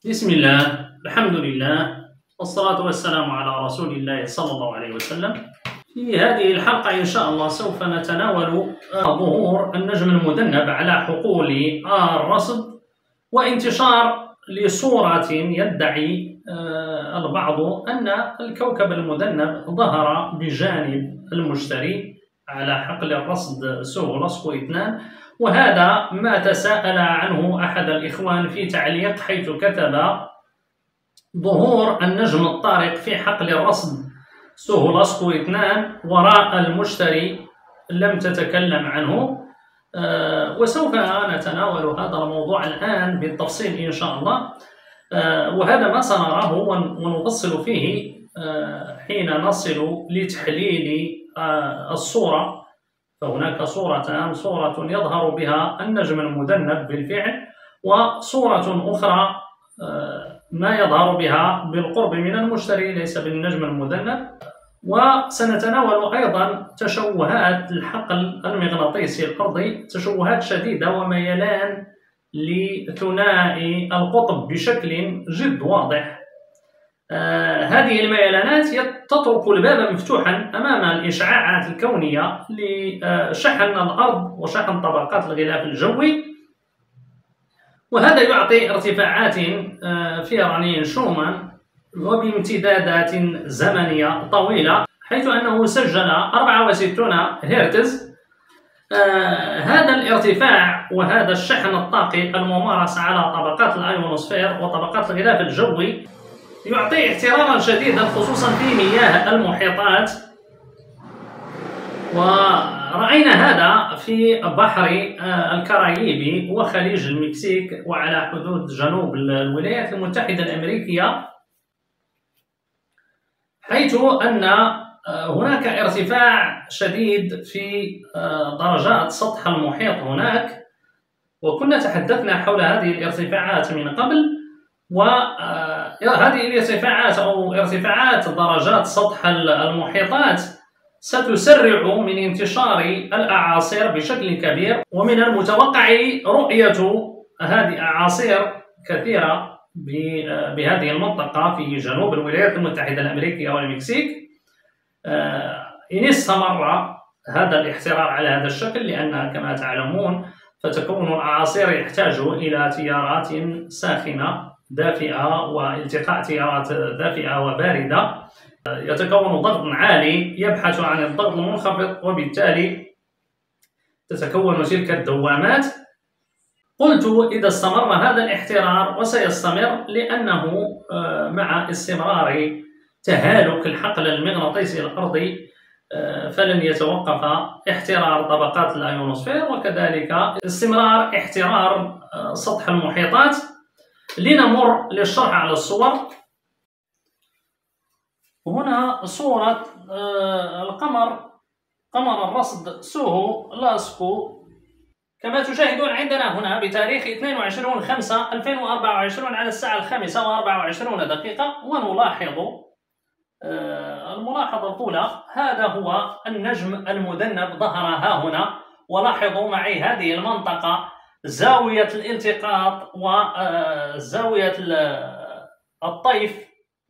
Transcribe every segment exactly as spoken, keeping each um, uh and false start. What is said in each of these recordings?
بسم الله، الحمد لله، والصلاة والسلام على رسول الله صلى الله عليه وسلم. في هذه الحلقة إن شاء الله سوف نتناول ظهور النجم المذنب على حقول الرصد وانتشار لصورة يدعي البعض أن الكوكب المذنب ظهر بجانب المشتري على حقل الرصد سوهولوس اثنان، وهذا ما تساءل عنه أحد الإخوان في تعليق، حيث كتب: ظهور النجم الطارق في حقل الرصد سوهولوس اثنان وراء المشتري لم تتكلم عنه. أه وسوف نتناول هذا الموضوع الآن بالتفصيل إن شاء الله، أه وهذا ما سنراه ونفصل فيه أه حين نصل لتحليل أه الصورة. فهناك صورتان: صورة يظهر بها النجم المذنب بالفعل، وصورة أخرى ما يظهر بها بالقرب من المشتري ليس بالنجم المذنب. وسنتناول أيضا تشوهات الحقل المغناطيسي الأرضي، تشوهات شديدة وميلان لثنائي القطب بشكل جد واضح. آه هذه الميلانات تترك الباب مفتوحا أمام الإشعاعات الكونية لشحن الأرض وشحن طبقات الغلاف الجوي، وهذا يعطي ارتفاعات آه في رنين شومان وبامتدادات زمنية طويلة، حيث أنه سجل أربعة وستين هرتز. آه هذا الارتفاع وهذا الشحن الطاقي الممارس على طبقات الأيونوسفير وطبقات الغلاف الجوي يعطي احتراما شديدا خصوصا في مياه المحيطات، ورأينا هذا في بحر الكاريبي وخليج المكسيك وعلى حدود جنوب الولايات المتحدة الأمريكية، حيث أن هناك ارتفاع شديد في درجات سطح المحيط هناك، وكنا تحدثنا حول هذه الارتفاعات من قبل. وهذه الارتفاعات أو ارتفاعات درجات سطح المحيطات ستسرع من انتشار الأعاصير بشكل كبير، ومن المتوقع رؤية هذه أعاصير كثيرة بهذه المنطقة في جنوب الولايات المتحدة الأمريكية والمكسيك إن استمر هذا الاحترار على هذا الشكل، لأن كما تعلمون فتكون الأعاصير يحتاج إلى تيارات ساخنة دافئة والتقاء تيارات دافئة وباردة، يتكون ضغط عالي يبحث عن الضغط المنخفض، وبالتالي تتكون تلك الدوامات. قلت إذا استمر هذا الاحترار، وسيستمر لأنه مع استمرار تهالك الحقل المغناطيسي الأرضي فلن يتوقف احترار طبقات الأيونوسفير، وكذلك استمرار احترار سطح المحيطات. لنمر للشرح على الصور. هنا صورة القمر، قمر الرصد سوهو لاسكو، كما تشاهدون عندنا هنا بتاريخ اثنين وعشرين خمسة ألفين وأربعة وعشرين على الساعة الخامسة وأربعة وعشرين دقيقة. ونلاحظ الملاحظة الأولى: هذا هو النجم المذنب ظهر ها هنا، ولاحظوا معي هذه المنطقة زاوية الالتقاط وزاوية الطيف،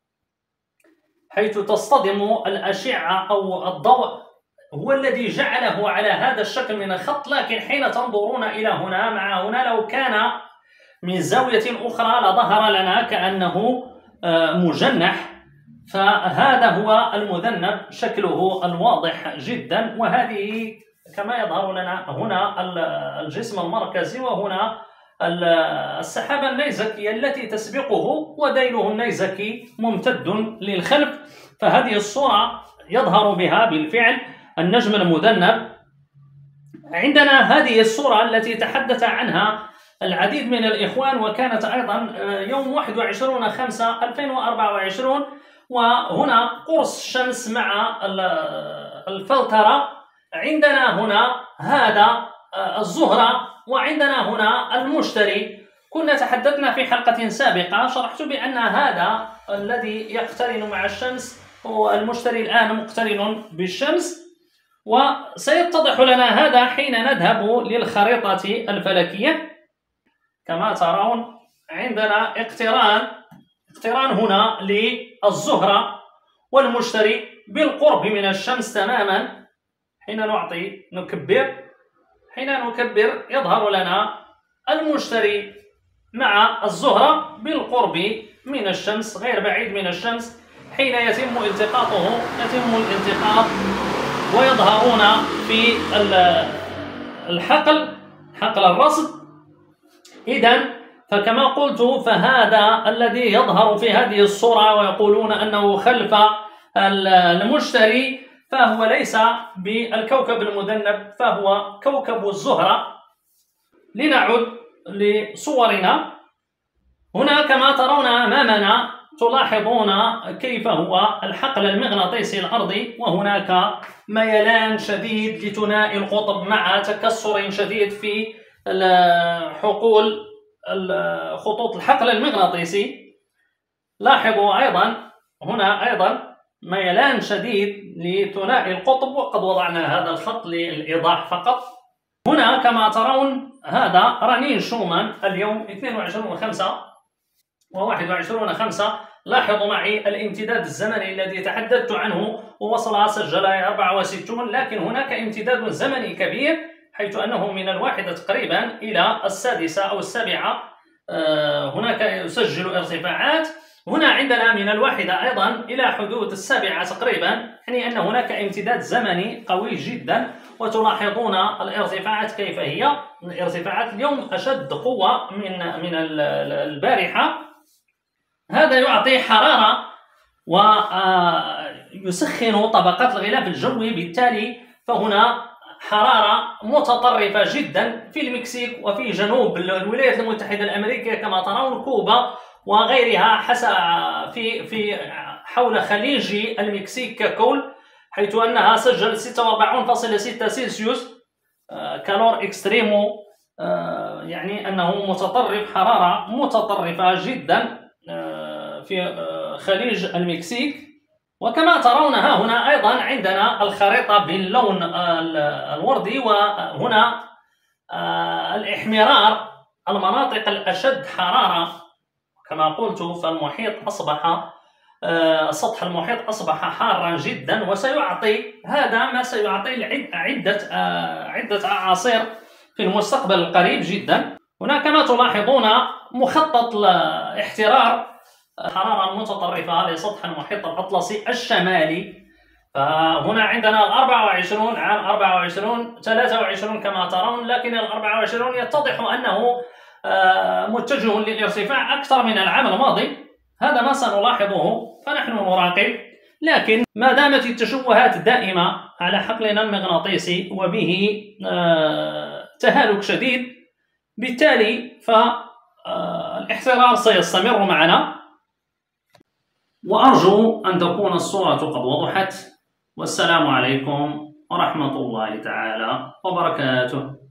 حيث تصطدم الأشعة أو الضوء، هو الذي جعله على هذا الشكل من الخط. لكن حين تنظرون إلى هنا مع هنا، لو كان من زاوية أخرى لظهر لنا كأنه مجنح، فهذا هو المذنب شكله الواضح جدا. وهذه كما يظهر لنا هنا الجسم المركزي، وهنا السحابة النيزكية التي تسبقه، وذيله النيزكي ممتد للخلف. فهذه الصورة يظهر بها بالفعل النجم المذنب. عندنا هذه الصورة التي تحدث عنها العديد من الإخوان، وكانت أيضا يوم واحد وعشرين خمسة ألفين وأربعة وعشرين، وهنا قرص الشمس مع الفلترة. عندنا هنا هذا الزهرة، وعندنا هنا المشتري. كنا تحدثنا في حلقة سابقة، شرحت بأن هذا الذي يقترن مع الشمس هو المشتري الآن مقترن بالشمس، وسيتضح لنا هذا حين نذهب للخريطة الفلكية. كما ترون عندنا اقتران اقتران هنا للزهرة والمشتري بالقرب من الشمس تماما. حين نعطي نكبر حين نكبر يظهر لنا المشتري مع الزهرة بالقرب من الشمس غير بعيد من الشمس. حين يتم التقاطه يتم الالتقاط ويظهرون في الحقل حقل الرصد. إذن فكما قلت فهذا الذي يظهر في هذه الصورة ويقولون أنه خلف المشتري فهو ليس بالكوكب المذنب، فهو كوكب الزهرة. لنعد لصورنا. هنا كما ترون أمامنا تلاحظون كيف هو الحقل المغناطيسي الأرضي، وهناك ميلان شديد لثنائي القطب مع تكسر شديد في حقول خطوط الحقل المغناطيسي. لاحظوا أيضا هنا أيضا ميلان شديد لثنائي القطب، وقد وضعنا هذا الخط للإيضاح فقط. هنا كما ترون هذا رنين شومان اليوم اثنين وعشرين خمسة وواحد وعشرين خمسة. لاحظوا معي الامتداد الزمني الذي تحدثت عنه ووصل سجل أربعة وستين، لكن هناك امتداد زمني كبير حيث أنه من الواحدة تقريبا إلى السادسة أو السابعة هناك يسجل ارتفاعات. هنا عندنا من الواحدة أيضا إلى حدود السابعة تقريبا، يعني أن هناك امتداد زمني قوي جدا. وتلاحظون الارتفاعات كيف هي. الارتفاعات اليوم أشد قوة من من البارحة. هذا يعطي حرارة ويسخن طبقات الغلاف الجوي، بالتالي فهنا حرارة متطرفة جدا في المكسيك وفي جنوب الولايات المتحدة الأمريكية كما ترون، كوبا وغيرها، حسب في في حول خليج المكسيك ككل، حيث أنها سجلت ستة وأربعين فاصلة ستة سلسيوس كالور اكستريمو، يعني أنه متطرف، حرارة متطرفة جدا في خليج المكسيك. وكما ترون ها هنا أيضا عندنا الخريطة باللون الوردي، وهنا الإحمرار المناطق الأشد حرارة. كما قلت فالمحيط أصبح سطح المحيط أصبح حارا جدا، وسيعطي هذا ما سيعطي عدة عدة أعاصير في المستقبل القريب جدا. هنا كما تلاحظون مخطط لاحترار الحرارة المتطرفة لسطح المحيط الأطلسي الشمالي. فهنا عندنا ال أربعة وعشرين عام أربعة وعشرين ثلاثة وعشرين كما ترون، لكن ال أربعة وعشرين يتضح أنه متجه للارتفاع أكثر من العام الماضي. هذا ما سنلاحظه، فنحن نراقب. لكن ما دامت التشوهات دائمة على حقلنا المغناطيسي وبه تهالك شديد، بالتالي فالاحترار سيستمر معنا. وأرجو أن تكون الصورة قد وضحت، والسلام عليكم ورحمة الله تعالى وبركاته.